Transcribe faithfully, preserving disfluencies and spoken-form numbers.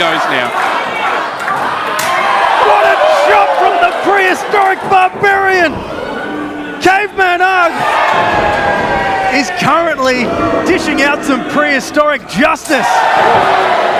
Goes now. What a shot from the prehistoric barbarian! Caveman Ugg is currently dishing out some prehistoric justice.